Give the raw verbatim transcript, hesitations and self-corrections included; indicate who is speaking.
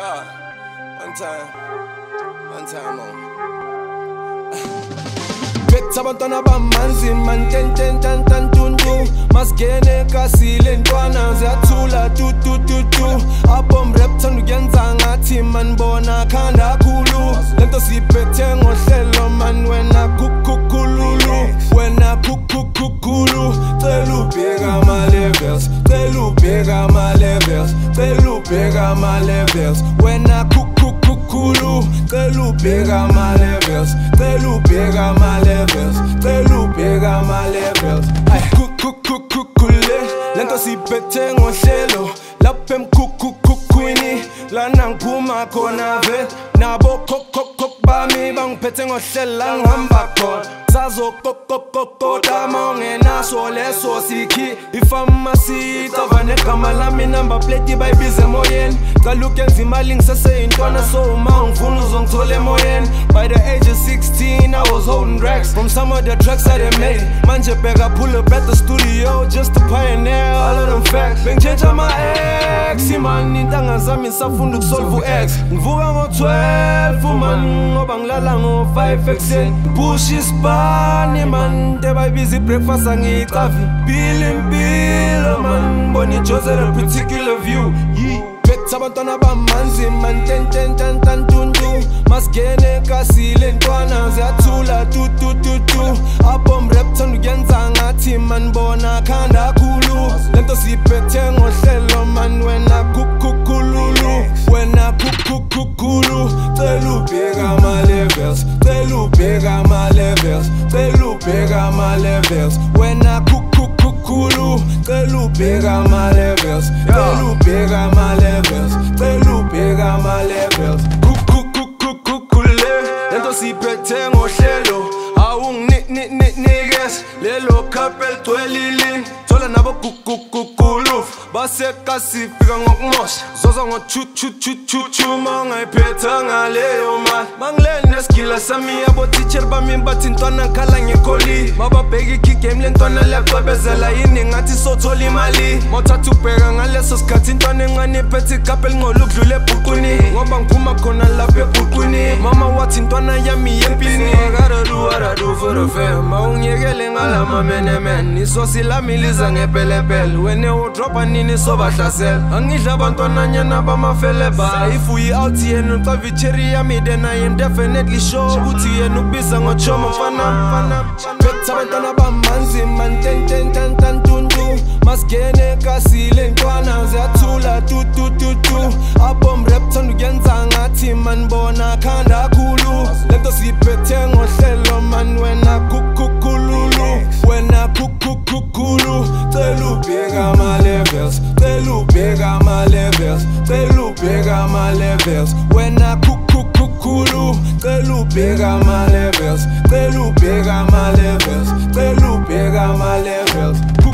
Speaker 1: God, one time, one time on. Betha abantwana bamanzi man ten ten tan tan tuntu maskene kasile ntwana ziyathula tu tu tu tu abom rap thanda ukuyenza ngathi man bona khanda khulu lento siphethe ngohlelo man wena kukhukhululu wena kukhukhulu cela ubheka ama levels cela ubheka ama levels cela ubheka ama levels wena kukhukhulu cela ubheka ama levels cela ubheka ama levels cela ubheka ama levels ay kukhukhule lento siphethe ngohlelo lapha emkhukhukhwini lana ngiphuma khona ve nabo kokokok bami bangiphethe ngohlelo la ngihamba khona sazokokokokoda mongenaso leso sikhi ifamasi tavane gama lami number plate bayibize emoyeni cala ukenza imali ngisaseyintwana so uma ngifuna uzongithola emoyeni by the age of sixteen I was holding racks from some of the tracks that I made manje bheka pull up at the studio just to pioneer all of them facts bengitshentsha ama-ex man intanga zami safunda ukusolve u-ex ngivuka ngo-twelve man ngoba ngilala ngo-five ekuseni push isibani man te bayibiza i-breakfast angiyicavi mpilo impilo man bona ijozela particular view betha abantwana bamanzi man ten ten tan tan tuntu maskene kasile ntwana ziyathula tu tu tu tu abom rap thanda ukuyenza ngathi man bona khanda khulu lento siphethe ngohlelo man wena kukhukhululu wena kukhukhulu cela ubheka ama levels cela ubheka ama levels cela ubheka ama levels wena kukhukhulu cela ubheka ama levels cela ubheka ama levels cela ubheka ama levels kukhukhule lento siphethe ngohlelo awunginikenikes lelo couple twelili thola nabo kukhukhulu baseka sifika ngokumosha zoza ngo-chu-chu-chu-chu-chu mangayiphetha ngaleyo mali mangilene nesigila sami abo-teacher bami bathi ntwana ngikhala ngekholi mababheka ikigame le ntwana liyacwebezela yini ngathi sothola imali mawuthatha ubheka ngaleso sikhathi intwana encane iphethe igabha elingcola ukudlula ebhuqwini ngoba ngiphuma khona lapha ebhuqwini mama wathi intwana yami yempini I gotta do what I do for the fam mawungiyekele ngalama menemen isosi lami liza ngepelepele wene udropa nini sobahlasela angidla abantwananyana bamafeleba if uyi-out yena ucava icherry yami then I am definitely sure ukuthi yena ukubiza ngochoma mfana betha abantwana bamanzi man ten ten tan tan tuntu maskene kasile ntwana ziyathula tu tu tu tu abom rap thanda ukuyenza ngathi man bona khanda khulu lento siphethe ngohlelo man wena kukhukhululu wena kukhukhulu cela ubheka ama levels cela ubheka ama levels cela ubheka ama levels wena kukhukhulu cela ubheka ama levels cela ubheka ama levels cela ubheka ama levels